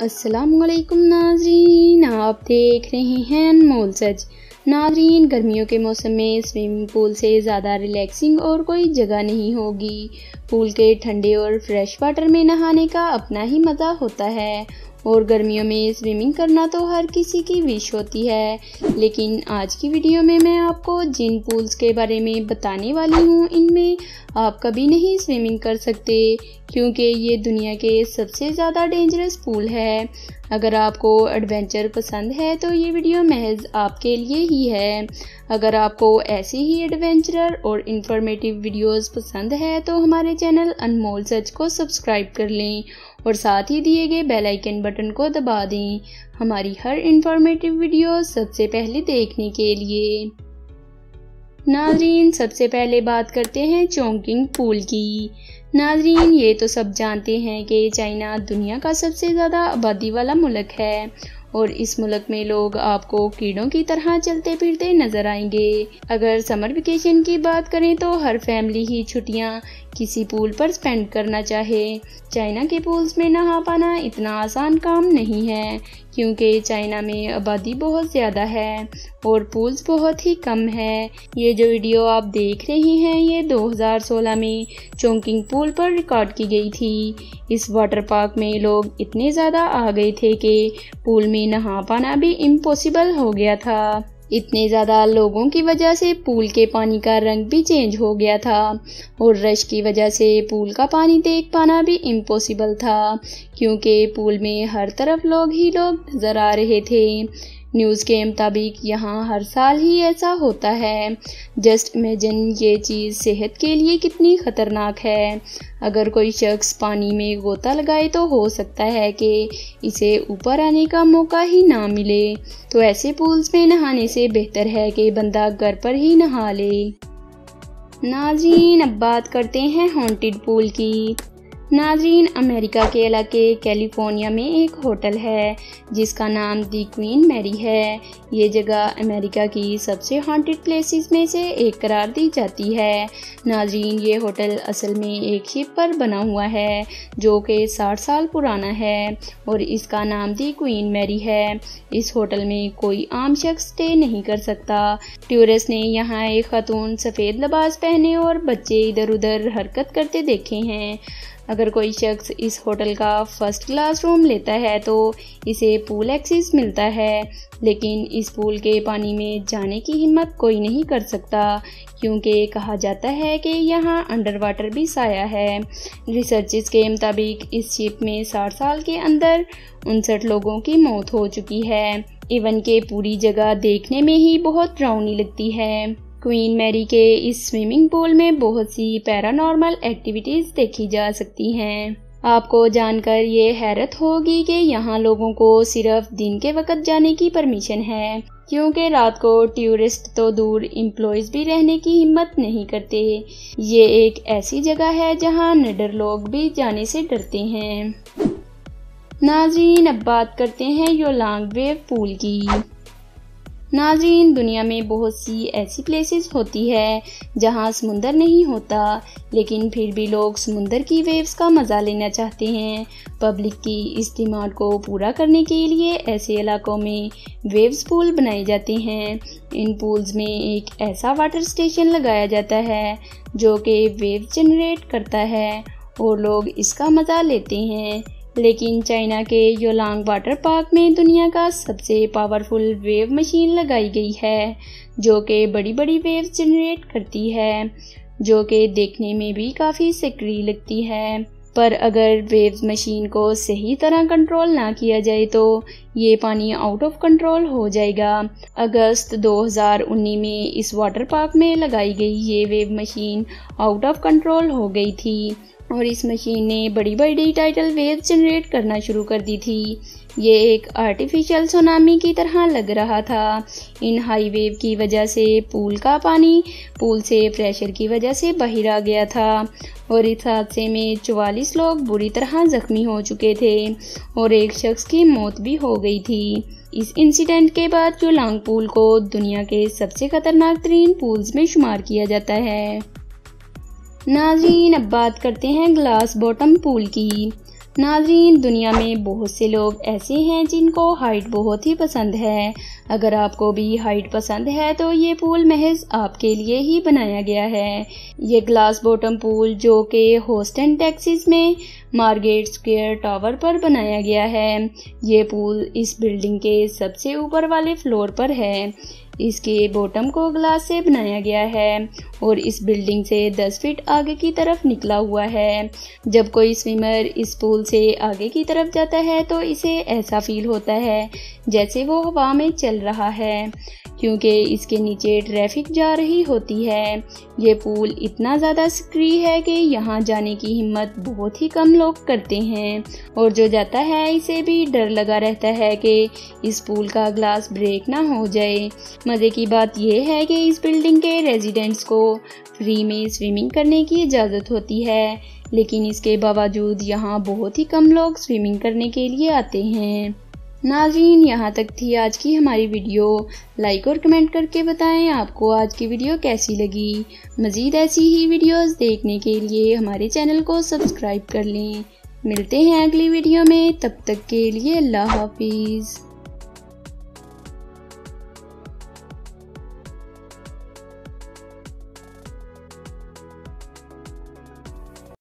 अस्सलामुअलैकुम नाज़रीन, आप देख रहे हैं अनमोल सच। नाज़रीन, गर्मियों के मौसम में स्विमिंग पूल से ज़्यादा रिलैक्सिंग और कोई जगह नहीं होगी। पूल के ठंडे और फ्रेश वाटर में नहाने का अपना ही मज़ा होता है और गर्मियों में स्विमिंग करना तो हर किसी की विश होती है। लेकिन आज की वीडियो में मैं आपको जिन पूल्स के बारे में बताने वाली हूँ, इनमें आप कभी नहीं स्विमिंग कर सकते क्योंकि ये दुनिया के सबसे ज़्यादा डेंजरस पूल है। अगर आपको एडवेंचर पसंद है तो ये वीडियो महज आपके लिए ही है। अगर आपको ऐसी ही एडवेंचरर और इंफॉर्मेटिव वीडियोस पसंद है तो हमारे चैनल अनमोल सच को सब्सक्राइब कर लें और साथ ही दिए गए बेल आइकन बटन को दबा दें हमारी हर इंफॉर्मेटिव वीडियो सबसे पहले देखने के लिए। नाज़रीन, सबसे पहले बात करते हैं चोंगकिंग पूल की। नाज़रीन, ये तो सब जानते हैं कि चाइना दुनिया का सबसे ज़्यादा आबादी वाला मुल्क है और इस मुल्क में लोग आपको कीड़ों की तरह चलते फिरते नजर आएंगे। अगर समर वेकेशन की बात करें तो हर फैमिली ही छुट्टियां किसी पूल पर स्पेंड करना चाहे। चाइना के पूल्स में नहा पाना इतना आसान काम नहीं है क्योंकि चाइना में आबादी बहुत ज़्यादा है और पूल्स बहुत ही कम है। ये जो वीडियो आप देख रहे हैं ये 2016 में चोंगकिंग पूल पर रिकॉर्ड की गई थी। इस वाटर पार्क में लोग इतने ज़्यादा आ गए थे कि पूल में नहा पाना भी इम्पॉसिबल हो गया था। इतने ज़्यादा लोगों की वजह से पूल के पानी का रंग भी चेंज हो गया था और रश की वजह से पूल का पानी देख पाना भी इम्पॉसिबल था क्योंकि पूल में हर तरफ लोग ही लोग नज़र आ रहे थे। न्यूज़ के मुताबिक यहाँ हर साल ही ऐसा होता है। जस्ट इमेजिन ये चीज़ सेहत के लिए कितनी ख़तरनाक है। अगर कोई शख्स पानी में गोता लगाए तो हो सकता है कि इसे ऊपर आने का मौका ही ना मिले। तो ऐसे पूल्स में नहाने से बेहतर है कि बंदा घर पर ही नहा ले। नाज़रीन, अब बात करते हैं हॉन्टेड पूल की। नाज़रीन, अमेरिका के इलाके कैलिफोर्निया में एक होटल है जिसका नाम दी क्वीन मैरी है। ये जगह अमेरिका की सबसे हॉन्टेड प्लेसेस में से एक करार दी जाती है। नाज़रीन, ये होटल असल में एक शिप पर बना हुआ है जो कि 60 साल पुराना है और इसका नाम दी क्वीन मैरी है। इस होटल में कोई आम शख्स स्टे नहीं कर सकता। टूरिस्ट ने यहाँ एक खातून सफ़ेद लिबास पहने और बच्चे इधर उधर हरकत करते देखे हैं। अगर कोई शख्स इस होटल का फर्स्ट क्लास रूम लेता है तो इसे पूल एक्सेस मिलता है, लेकिन इस पूल के पानी में जाने की हिम्मत कोई नहीं कर सकता क्योंकि कहा जाता है कि यहाँ अंडर वाटर भी साया है। रिसर्चेस के मुताबिक इस शिप में 60 साल के अंदर 59 लोगों की मौत हो चुकी है। इवन के पूरी जगह देखने में ही बहुत डरावनी लगती है। क्वीन मैरी के इस स्विमिंग पूल में बहुत सी पैरानॉर्मल एक्टिविटीज़ देखी जा सकती हैं। आपको जानकर ये हैरत होगी कि यहाँ लोगों को सिर्फ दिन के वक्त जाने की परमिशन है क्योंकि रात को टूरिस्ट तो दूर एम्प्लॉयज़ भी रहने की हिम्मत नहीं करते। ये एक ऐसी जगह है जहाँ निडर लोग भी जाने से डरते हैं। नाज़रीन, अब बात करते हैं योलांग वेव पूल की। नाज़रीन, दुनिया में बहुत सी ऐसी प्लेसेस होती है जहां समुंदर नहीं होता लेकिन फिर भी लोग समुंदर की वेव्स का मज़ा लेना चाहते हैं। पब्लिक की इस डिमांड को पूरा करने के लिए ऐसे इलाकों में वेव्स पूल बनाए जाते हैं। इन पूल्स में एक ऐसा वाटर स्टेशन लगाया जाता है जो कि वेव जनरेट करता है और लोग इसका मज़ा लेते हैं। लेकिन चाइना के योलांग वाटर पार्क में दुनिया का सबसे पावरफुल वेव मशीन लगाई गई है जो कि बड़ी बड़ी वेव्स जनरेट करती है, जो कि देखने में भी काफ़ी स्कैरी लगती है। पर अगर वेव्स मशीन को सही तरह कंट्रोल ना किया जाए तो ये पानी आउट ऑफ कंट्रोल हो जाएगा। अगस्त 2019 में इस वाटर पार्क में लगाई गई ये wave machine out of control हो गई थी और इस मशीन ने बड़ी बड़ी टाइडल वेव्स जनरेट करना शुरू कर दी थी। ये एक आर्टिफिशियल सुनामी की तरह लग रहा था। इन हाई वेव की वजह से पूल का पानी पूल से प्रेशर की वजह से बाहर आ गया था और इस हादसे में 44 लोग बुरी तरह जख्मी हो चुके थे और एक शख्स की मौत भी हो गई थी। इस इंसिडेंट के बाद योलांग पूल को दुनिया के सबसे खतरनाक तरीन पूल्स में शुमार किया जाता है। नाज़रीन, अब बात करते हैं ग्लास बॉटम पूल की। नाज़रीन, दुनिया में बहुत से लोग ऐसे हैं जिनको हाइट बहुत ही पसंद है। अगर आपको भी हाइट पसंद है तो ये पूल महज आपके लिए ही बनाया गया है। ये ग्लास बॉटम पूल जो कि होस्टन टेक्सास में मार्केट स्क्वायर टावर पर बनाया गया है। ये पूल इस बिल्डिंग के सबसे ऊपर वाले फ्लोर पर है। इसके बॉटम को ग्लास से बनाया गया है और इस बिल्डिंग से 10 फीट आगे की तरफ निकला हुआ है। जब कोई स्विमर इस पूल से आगे की तरफ जाता है तो इसे ऐसा फील होता है जैसे वो हवा में चल रहा है, क्योंकि इसके नीचे ट्रैफिक जा रही होती है। ये पूल इतना ज़्यादा स्क्री है कि यहाँ जाने की हिम्मत बहुत ही कम लोग करते हैं और जो जाता है इसे भी डर लगा रहता है कि इस पूल का ग्लास ब्रेक ना हो जाए। मज़े की बात यह है कि इस बिल्डिंग के रेजिडेंट्स को फ्री में स्विमिंग करने की इजाज़त होती है, लेकिन इसके बावजूद यहाँ बहुत ही कम लोग स्विमिंग करने के लिए आते हैं। नाज़रीन, यहाँ तक थी आज की हमारी वीडियो। लाइक और कमेंट करके बताएं आपको आज की वीडियो कैसी लगी। मज़ीद ऐसी ही वीडियोस देखने के लिए हमारे चैनल को सब्सक्राइब कर लें। मिलते हैं अगली वीडियो में, तब तक के लिए अल्लाह हाफिज़।